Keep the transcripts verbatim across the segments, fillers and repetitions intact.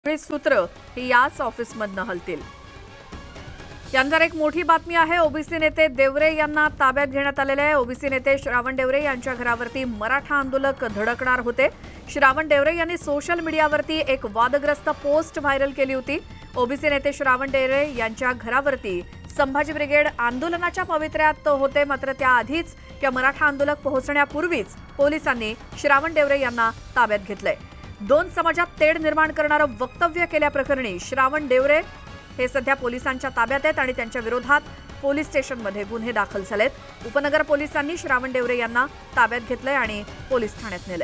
सूत्र ही याच ऑफिसमधनं हलतील। यानंतर एक मोठी बातमी आहे। ओबीसी नेते देवरे यांना ताब्यात घेण्यात आलेले आहे। ओबीसी नेते श्रावण देवरे यांच्या घरावरती मराठा आंदोलक धडकणार होते। श्रावण देवरे यांनी सोशल मीडियावरती एक वादग्रस्त पोस्ट व्हायरल केली होती। ओबीसी नेते श्रावण देवरे यांच्या घरावरती संभाजी ब्रिगेड आंदोलनाच्या पवित्र्यात होते, मात्र त्याआधीच या मराठा आंदोलक पोहोचण्यापूर्वीच पोलिसांनी श्रावण देवरे यांना ताब्यात घेतलंय। दोन समाजात तेढ निर्माण करणारं वक्तव्य केल्याप्रकरणी श्रावण देवरे हे सध्या पोलिसांच्या ताब्यात आहेत आणि त्यांच्या विरोधात पोलीस स्टेशनमध्ये गुन्हे दाखल झालेत। उपनगर पोलिसांनी श्रावण देवरे यांना ताब्यात घेतलंय आणि पोलीस ठाण्यात नेलंय।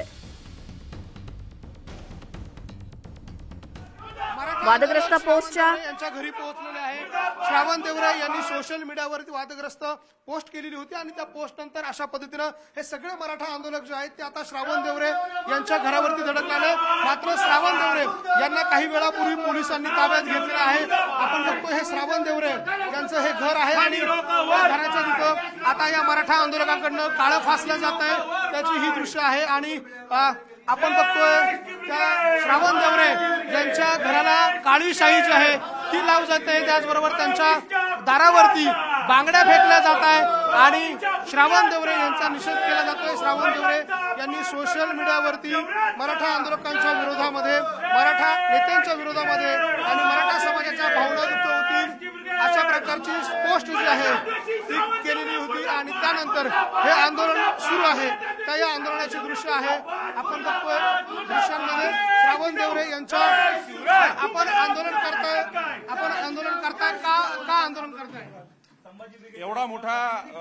वादग्रस्त पोस्टच्या यांच्या घरी पोहोचलेले आहे। श्रावण देवरे यांनी सोशल मीडियावरती वादग्रस्त पोस्ट केलेली होती आणि त्या पोस्ट नंतर अशा पद्धतीनं हे सगळे मराठा आंदोलक जे आहेत ते आता श्रावण देवरे यांच्या घरावरती धडकले। मात्र श्रावण देवरे यांना काही वेळापूर्वी पोलिसांनी ताब्यात घेतलेलं आहे। आपण बघतो हे श्रावण देवरे यांचं हे घर आहे आणि घराच्या तिथं आता या मराठा आंदोलकांकडनं काळं फासलं जात आहे, त्याची ही दृश्य आहे। आणि आपण बघतोय त्या श्रावण देवरे यांच्या घराला काळी शाही जी आहे ती लावली जाते, त्याचबरोबर त्यांच्या दारावरती बांगड्या फेकल्या जात आहे आणि श्रावण देवरे यांचा निषेध केला जातोय। श्रावण देवरे यांनी सोशल मीडियावरती मराठा आंदोलकांच्या विरोधामध्ये, मराठा नेत्यांच्या विरोधामध्ये आणि मराठा समाजाच्या भावना दुःख होतील अशा प्रकारची पोस्ट जी आहे ती केलेली होती आणि त्यानंतर हे आंदोलन सुरू आहे। त्या या आंदोलनाचे दृश्य आहे आपण बघतोय दृश्यांमध्ये। श्रावण देवरे यांच्या आपण आंदोलन करताय, आपण आंदोलन करताय का का आंदोलन करताय? एवढा मोठा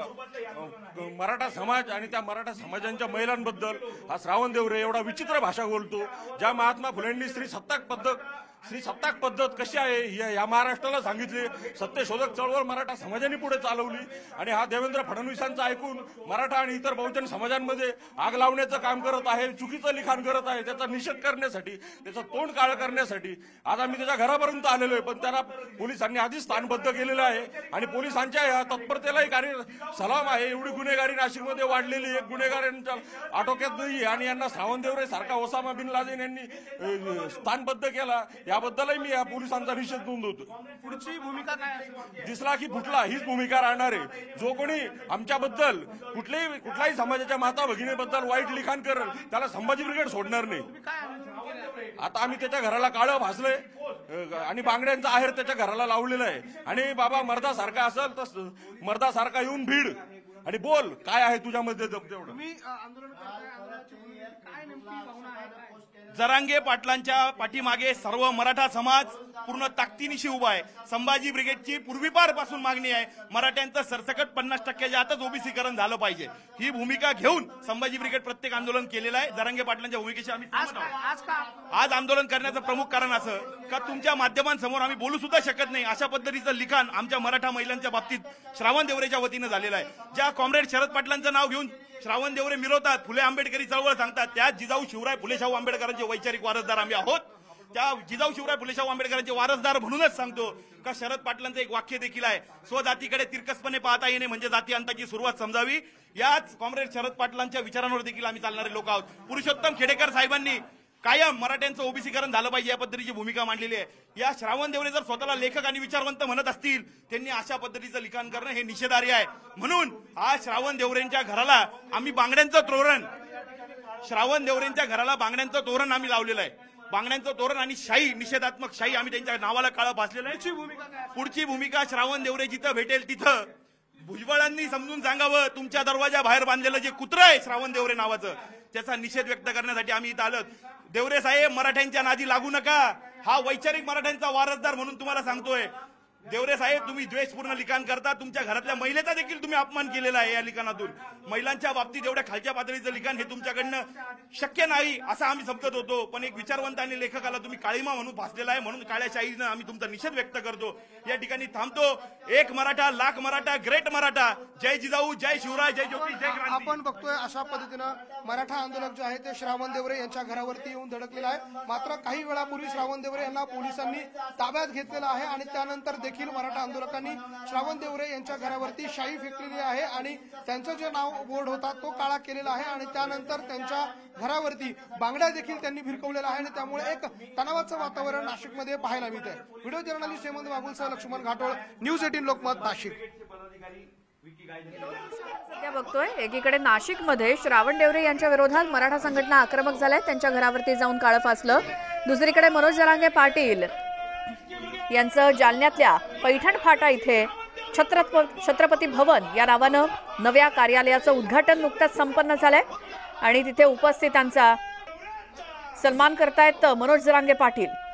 मराठा समाज आणि त्या मराठा समाजांच्या महिलांबद्दल हा श्रावण देवरे एवढा विचित्र भाषा बोलतो। ज्या महात्मा फुलेंनी स्त्री सत्ताक पद्धत स्त्री सत्ताक पद्धत कशी आहे या महाराष्ट्राला सांगितले, सत्यशोधक चळवळ मराठा समाजाने पुढे चालवली आणि हा देवेंद्र फडणवीसांचं ऐकून मराठा आणि इतर बहुजन समाजांमध्ये आग लावण्याचं काम करत आहे, चुकीचं लिखाण करत आहे। त्याचा निषेध करण्यासाठी, त्याचं तोंड काळं करण्यासाठी आज आम्ही त्याच्या घरापर्यंत आलेलो आहे, पण त्याला पोलिसांनी आधीच स्थानबद्ध केलेलं आहे आणि पोलिसांच्या या तत्परतेलाही कार्य सलाम आहे। एवढी गुन्हेगारी नाशिकमध्ये वाढलेली, एक गुन्हेगारांच्या आटोक्यात नाही आणि यांना श्रावण देवरे सारखा ओसामा बिन लादेन यांनी स्थानबद्ध केला, याबद्दलही मी या पोलिसांचा निषेध नोंदवतो। पुढची भूमिका काय? दिसला की फुटला हीच भूमिका राहणार आहे। जो कोणी आमच्याबद्दल कुठल्याही कुठल्याही समाजाच्या माता भगिनीबद्दल वाईट लिखाण करेल त्याला संभाजी ब्रिगेड सोडणार नाही। आता आम्ही त्याच्या घराला काळं भासलंय आणि बांगड्यांचा आहेर त्याच्या घराला लावलेला आहे आणि बाबा मर्दासारखा असेल तर मर्दासारखा येऊन भीड आणि बोल काय आहे तुझ्यामध्ये तेवढं। जरांगे पाटलांच्या पाठीमागे सर्व मराठा समाज पूर्ण ताकदीनिशी उभा आहे। संभाजी ब्रिगेडची पूर्वीपारपासून मागणी आहे, मराठ्यांचं सरसकट पन्नास टक्क्याच्या आतच ओबीसीकरण झालं पाहिजे। ही भूमिका घेऊन संभाजी ब्रिगेड प्रत्येक आंदोलन केलेलं आहे। जरांगे पाटलांच्या भूमिकेशी आम्ही आज आंदोलन करण्याचं प्रमुख कारण असं का तुमच्या माध्यमांसमोर आम्ही बोलू सुद्धा शकत नाही अशा पद्धतीचं लिखाण आमच्या मराठा महिलांच्या बाबतीत श्रावण देवरेच्या वतीनं झालेलं आहे। ज्या कॉम्रेड शरद पाटलांचं नाव घेऊन श्रावण देवरे मिरवतात, फुले आंबेडकरी चळवळ सांगतात, त्या जिजाऊ शिवराय फुले शाहू आंबेडकरांचे वैचारिक वारसदार आम्ही आहोत। त्या जिजाऊ शिवराय फुले शाहू आंबेडकरांचे वारसदार म्हणूनच सांगतो का शरद पाटलांचं एक वाक्य देखील आहे, स्वजातीकडे तिरकसपणे पाहता येणे म्हणजे जाती अंताची सुरुवात समजावी। याच कॉम्रेड शरद पाटलांच्या विचारांवर देखील आम्ही चालणारे लोक आहोत। पुरुषोत्तम खेडेकर साहेबांनी कायम मराठ्यांचं ओबीसीकरण झालं पाहिजे या पद्धतीची भूमिका मांडलेली आहे। या श्रावण देवरे जर स्वतःला लेखक आणि विचारवंत म्हणत असतील त्यांनी अशा पद्धतीचं लिखाण करणं हे निषेधार्ह आहे। म्हणून आज श्रावण देवरेंच्या घराला आम्ही बांगड्यांचं तोरण श्रावण देवरेंच्या घराला बांगड्यांचं तोरण आम्ही लावलेलं आहे। बांगड्यांचं तोरण आणि शाही, निषेधात्मक शाही आम्ही त्यांच्या नावाला काळं भासलेलं आहे। पुढची भूमिका श्रावण देवरे जिथं भेटेल तिथं भुजबळांनी समजून सांगावं, तुमच्या दरवाजा बाहेर बांधलेलं जे कुत्रं आहे श्रावण देवरे नावाचं त्याचा निषेध व्यक्त करण्यासाठी आम्ही इथं आलो। देवरे साहेब मराठ्यांच्या नादी लागू नका, हा वैचारिक मराठ्यांचा वारसदार म्हणून तुम्हाला सांगतोय। देवरे साहेब तुम्ही द्वेषपूर्ण लिखाण करता, तुमच्या घरातल्या महिलेचा देखील तुम्ही अपमान केलेला आहे या लिखाणातून। महिलांच्या बाबतीत एवढ्या खालच्या पातळीचं लिखाण हे तुमच्याकडनं शक्य नाही असं आम्ही समजत होतो, पण एक विचारवंत आणि लेखकाला तुम्ही काळीमा म्हणून भासलेला आहे, म्हणून काळ्या शाहीनं आम्ही तुमचा निषेध व्यक्त करतो। या ठिकाणी थांबतो। एक मराठा, लाख मराठा, ग्रेट मराठा, जय जिजाऊ, जय शिवराय, जय ज्योती, जय क्रांती। आपण बघतोय अशा पद्धतीनं मराठा आंदोलक जे आहे ते श्रावण देवरे यांच्या घरावरती येऊन धडकलेला आहे। मात्र काही वेळापूर्वी श्रावण देवरे यांना पोलिसांनी ताब्यात घेतलेलं आहे आणि त्यानंतर देखील देखील मराठा आंदोलकांनी श्रावण देवरे यांच्या घरावरती शाई फेकलेली आहे आणि त्यांचं जे नाव बोर्ड होता तो काळा केलेला आहे आणि त्यानंतर त्यांच्या घरावरती बांगड्या देखील त्यांनी भिरकवलेला आहे आणि त्यामुळे एक तणावाचं वातावरण नाशिकमध्ये पाहायला मिळत आहे. व्हिडिओ जर्नलिस्ट हेमंत बागुलसह लक्ष्मण घाटोळ, न्यूज एटीन लोकमत, नाशिक. सध्या बघतोय एकीकडे नाशिकमध्ये श्रावण देवरे यांच्या विरोधात मराठा संघटना आक्रमक झाल्या, त्यांच्या घरावरती जाऊन काळं फासलं. दुसरीकडे मनोज जरांगे पाटील यांचं जालन्यातल्या पैठण फाटा इथे छत्रप छत्रपती भवन या नावानं नव्या कार्यालयाचं उद्घाटन नुकतंच संपन्न झालंय आणि तिथे उपस्थितांचा सन्मान करतायत मनोज जरांगे पाटील.